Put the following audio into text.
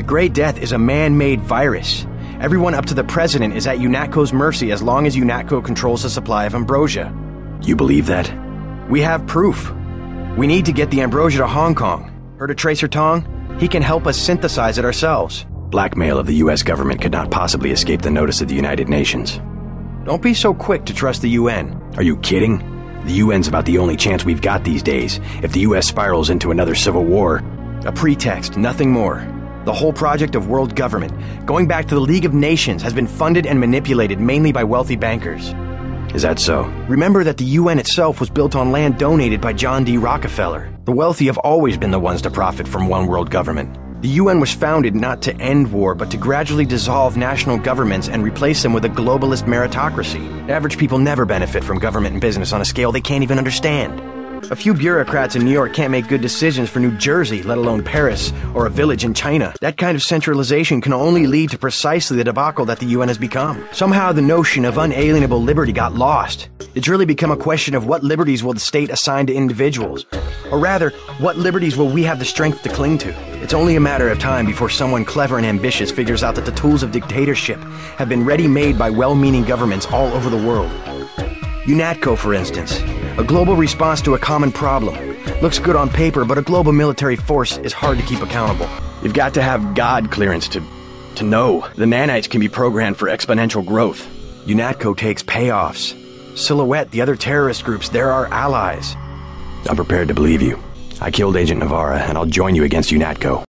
The Great Death is a man-made virus. Everyone up to the president is at UNATCO's mercy as long as UNATCO controls the supply of ambrosia. You believe that? We have proof. We need to get the ambrosia to Hong Kong. Heard of Tracer Tong? He can help us synthesize it ourselves. Blackmail of the US government could not possibly escape the notice of the United Nations. Don't be so quick to trust the UN. Are you kidding? The UN's about the only chance we've got these days. If the US spirals into another civil war... A pretext, nothing more. The whole project of world government, going back to the League of Nations, has been funded and manipulated mainly by wealthy bankers. Is that so? Remember that the UN itself was built on land donated by John D. Rockefeller. The wealthy have always been the ones to profit from one world government. The UN was founded not to end war, but to gradually dissolve national governments and replace them with a globalist meritocracy. Average people never benefit from government and business on a scale they can't even understand. A few bureaucrats in New York can't make good decisions for New Jersey, let alone Paris, or a village in China. That kind of centralization can only lead to precisely the debacle that the UN has become. Somehow the notion of unalienable liberty got lost. It's really become a question of what liberties will the state assign to individuals? Or rather, what liberties will we have the strength to cling to? It's only a matter of time before someone clever and ambitious figures out that the tools of dictatorship have been ready-made by well-meaning governments all over the world. UNATCO, for instance. A global response to a common problem. Looks good on paper, but a global military force is hard to keep accountable. You've got to have God clearance to know. The nanites can be programmed for exponential growth. UNATCO takes payoffs. Silhouette, the other terrorist groups, they're our allies. I'm prepared to believe you. I killed Agent Navarra, and I'll join you against UNATCO.